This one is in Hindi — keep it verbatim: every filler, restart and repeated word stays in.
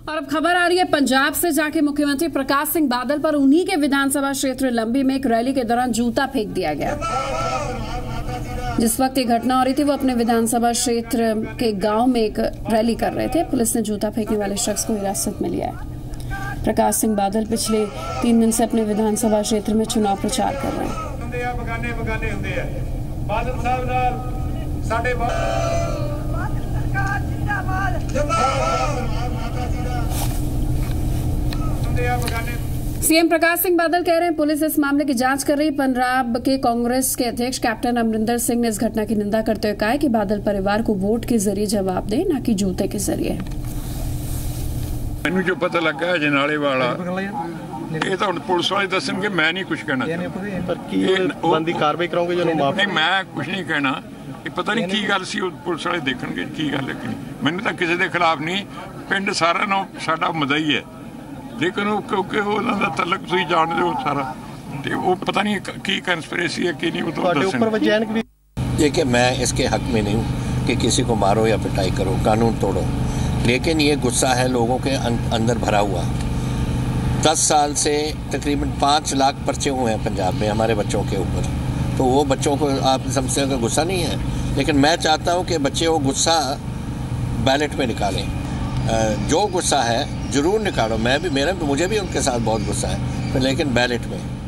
और अब खबर आ रही है पंजाब से, जाके मुख्यमंत्री प्रकाश सिंह बादल पर उन्हीं के विधानसभा क्षेत्र लंबी में एक रैली के दौरान जूता फेंक दिया गया। जिस वक्त ये घटना हो रही थी वो अपने विधानसभा क्षेत्र के गांव में एक रैली कर रहे थे। पुलिस ने जूता फेंकने वाले शख्स को हिरासत में लिया है। प्रकाश सिंह बादल पिछले तीन दिन से अपने विधानसभा क्षेत्र में चुनाव प्रचार कर रहे हैं। सीएम प्रकाश सिंह बादल कह रहे हैं पुलिस इस मामले की जांच कर रही। पंजाब के कांग्रेस के अध्यक्ष कैप्टन अमरिंदर सिंह ने इस घटना की निंदा करते हुए कहा है कि बादल परिवार को वोट के जरिए जवाब दे, न कि जूते के जरिए। मैनू जो पता लगा जनाले वाला ये तो पुलिस वाले दसणगे, मैं नहीं कुछ कहना। कार्रवाई करोगे जो नहीं, मैं कुछ नहीं कहना। ये पता नहीं की गल सी, पुलिस वाले देखणगे की गल है। मैनू तो किसी के खिलाफ नहीं, पिंड सारा ना साडा मदई है, लेकिन क्योंकि उन्होंने तलक तुम जानते हो सारा, तो वो पता नहीं की कंस्पिरेसी है कि नहीं। वो तो देखिए, मैं इसके हक में नहीं हूँ कि किसी को मारो या पिटाई करो, कानून तोड़ो, लेकिन ये गुस्सा है लोगों के अंदर भरा हुआ। दस साल से तकरीबन पाँच लाख पर्चे हुए हैं पंजाब में हमारे बच्चों के ऊपर, तो वो बच्चों को आप समझते हो कि गुस्सा नहीं है, लेकिन मैं चाहता हूँ कि बच्चे वो गुस्सा बैलेट में निकालें। जो गुस्सा है ज़रूर निकालो, मैं भी मेरा मुझे भी उनके साथ बहुत गुस्सा है, लेकिन बैलेट में।